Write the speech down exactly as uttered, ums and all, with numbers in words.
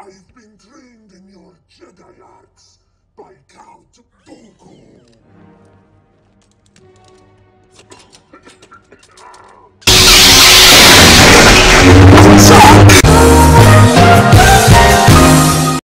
I've been trained in your Jedi arts by Count Dooku.